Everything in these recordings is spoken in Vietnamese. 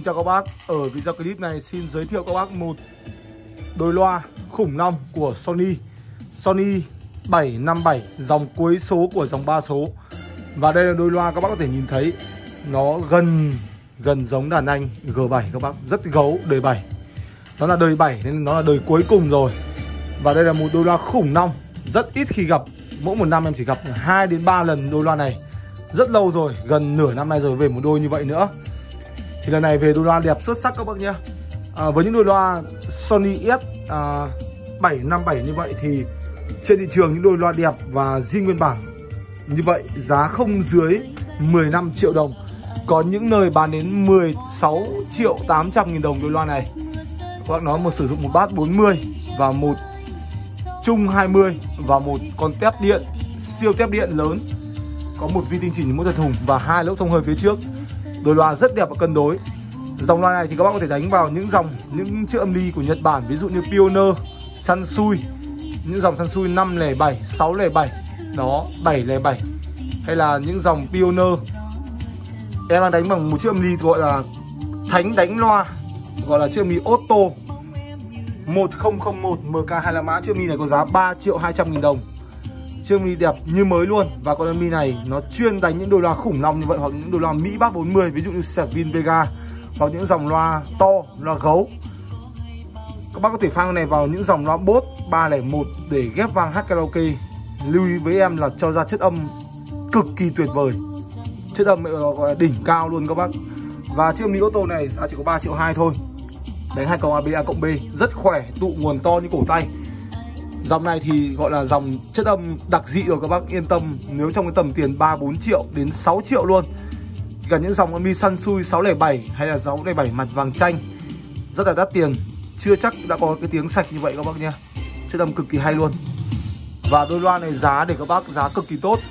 Xin chào các bác. Ở video clip này xin giới thiệu các bác một đôi loa khủng long của Sony 757, dòng cuối số của dòng 3 số. Và đây là đôi loa các bác có thể nhìn thấy nó gần giống đàn anh G7 các bác, rất gấu, đời 7. Nó là đời 7 nên nó là đời cuối cùng rồi. Và đây là một đôi loa khủng long, rất ít khi gặp. Mỗi một năm em chỉ gặp 2 đến 3 lần đôi loa này. Rất lâu rồi, gần nửa năm nay rồi về một đôi như vậy nữa. Thì lần này về đôi loa đẹp xuất sắc các bác nhé. Với những đôi loa Sony S 757 như vậy thì trên thị trường những đôi loa đẹp và zin nguyên bản như vậy giá không dưới 15 triệu đồng. Có những nơi bán đến 16 triệu 800 nghìn đồng đôi loa này. Các bác nó sử dụng một bát 40 và một chung 20 và một con tép điện, siêu tép điện lớn. Có một vi tinh chỉnh mỗi thùng và 2 lỗ thông hơi phía trước. Đôi loa rất đẹp và cân đối. Dòng loa này thì các bác có thể đánh vào những chữ âm ly của Nhật Bản, ví dụ như Pioneer, Sansui, những dòng Sansui 507, 607, đó, 707, hay là những dòng Pioneer. Em đang đánh bằng một chiếc âm ly gọi là thánh đánh loa, gọi là chiếc âm ly Otto 1001 MK25 mã. Chiếc âm ly này có giá 3 triệu 200 nghìn đồng. Chiếc âm ly đẹp như mới luôn. Và con âm ly này nó chuyên đánh những đôi loa khủng long như vậy, hoặc những đôi loa Mỹ Bắc 40, ví dụ như Servin Vega, hoặc những dòng loa to, loa gấu. Các bác có thể phang con này vào những dòng loa Bose 301 để ghép vang hát karaoke. Lưu ý với em là cho ra chất âm cực kỳ tuyệt vời, chất âm gọi là đỉnh cao luôn các bác. Và chiếc âm ly Otto này giá chỉ có 3 triệu 2 thôi. Đánh 2 cầu A/B, rất khỏe, tụ nguồn to như cổ tay. Dòng này thì gọi là dòng chất âm đặc dị rồi các bác yên tâm. Nếu trong cái tầm tiền 3-4 triệu đến 6 triệu luôn. Cả những dòng âm ly Sansui 607 hay là 607 mặt vàng chanh rất là đắt tiền, chưa chắc đã có cái tiếng sạch như vậy các bác nhé. Chất âm cực kỳ hay luôn. Và đôi loa này giá để các bác giá cực kỳ tốt,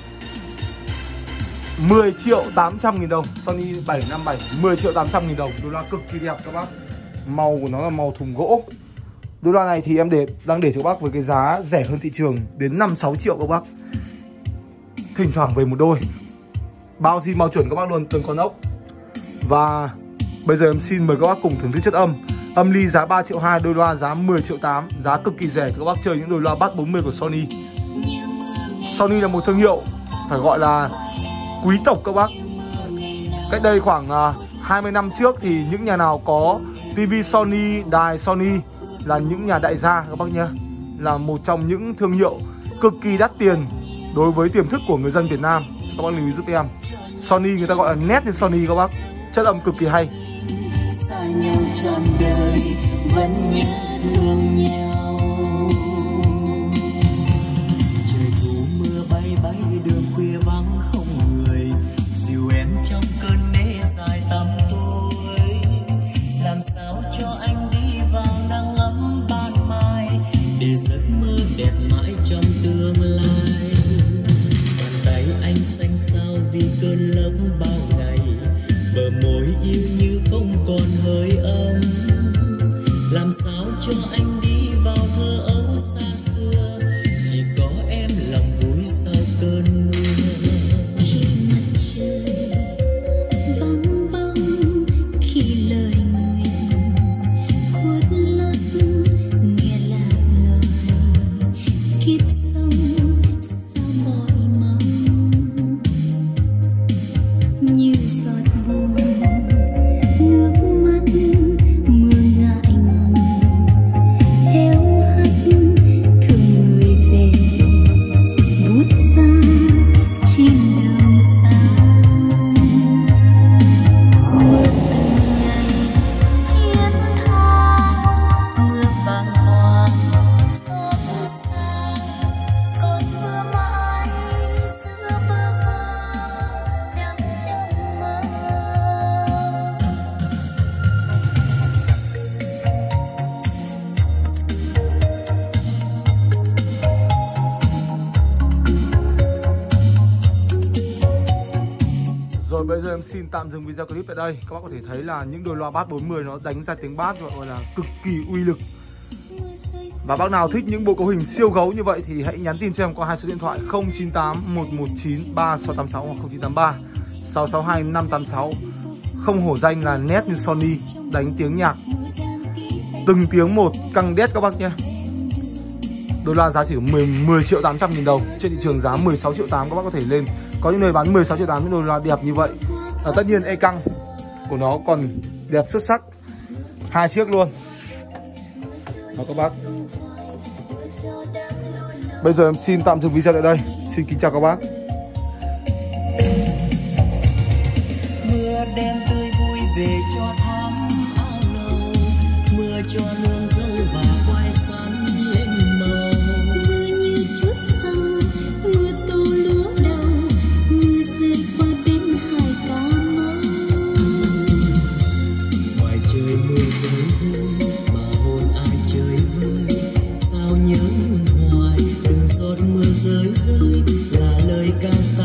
10 triệu 800 nghìn đồng. Sony 757 10 triệu 800 nghìn đồng. Đôi loa cực kỳ đẹp các bác. Màu của nó là màu thùng gỗ. Đôi loa này thì em đang để cho các bác với cái giá rẻ hơn thị trường đến 5-6 triệu các bác. Thỉnh thoảng về một đôi, bao zin bao chuẩn các bác luôn, từng con ốc. Và bây giờ em xin mời các bác cùng thưởng thức chất âm. Âm ly giá 3 triệu 2, đôi loa giá 10 triệu 8. Giá cực kỳ rẻ cho các bác chơi những đôi loa bass 40 của Sony. Sony là một thương hiệu phải gọi là quý tộc các bác. Cách đây khoảng 20 năm trước thì những nhà nào có TV Sony, đài Sony là những nhà đại gia các bác nhé. Là một trong những thương hiệu cực kỳ đắt tiền đối với tiềm thức của người dân Việt Nam. Các bác lưu ý giúp em. Sony người ta gọi là nét như Sony các bác. Chất âm cực kỳ hay. Xa nhau trọn đời vẫn nhớ thương nhau. Trời thu mưa bay bay đường khuya vắng không người, dìu em trong cơn mê dài tăm tối. Làm sao cho anh đi vào nắng ấm ban mai, để giấc mơ đẹp mãi trong tương lai. Bàn tay anh xanh xao vì cơn lốc bao ngày, bờ môi yêu như không còn hơi ấm. Làm sao cho anh đi vào thơ ấu xa xưa, chỉ có em lòng vui sau cơn mưa. Khi mặt trời vắng bóng, khi lời nguyện khuất lấp, nghe lạc lời kiếp sống sao mỏi mong. Như giọt buồn nước mắt mưa ngại ngùng, theo hắt thương người về bút ra trên đường xa. Mưa từng ngày thiết tha, mưa vàng hoàng xót xa, còn mưa mãi giữa bơ vơ đắm trong mơ. Rồi bây giờ em xin tạm dừng video clip tại đây. Các bác có thể thấy là những đôi loa bass 40 nó đánh ra tiếng bass gọi là cực kỳ uy lực. Và bác nào thích những bộ cấu hình siêu gấu như vậy thì hãy nhắn tin cho em qua 2 số điện thoại 098 119 3686 hoặc 0983 662 586. không hổ danh là nét như Sony, đánh tiếng nhạc từng tiếng một căng đét các bác nhé. Đôi loa giá chỉ 10 triệu 800 nghìn đồng. Trên thị trường giá 16 triệu 8 các bác có thể lên. Có những nơi bán 16 triệu 8 những đôi loa đẹp như vậy. Tất nhiên e căng của nó còn đẹp xuất sắc, 2 chiếc luôn. Đó các bác. Bây giờ em xin tạm dừng video tại đây. Xin kính chào các bác. Mưa đen tươi vui về cho thắm áo nâu, mưa cho nương dâu và quai sắn lên màu. Mưa như chút sâu, mưa tô lúa đầu, mưa rơi qua bên hải Cà Mau. Ngoài trời mưa rơi rơi mà hồn ai chơi vơi, sao nhớ hoài từng giọt mưa rơi rơi là lời ca.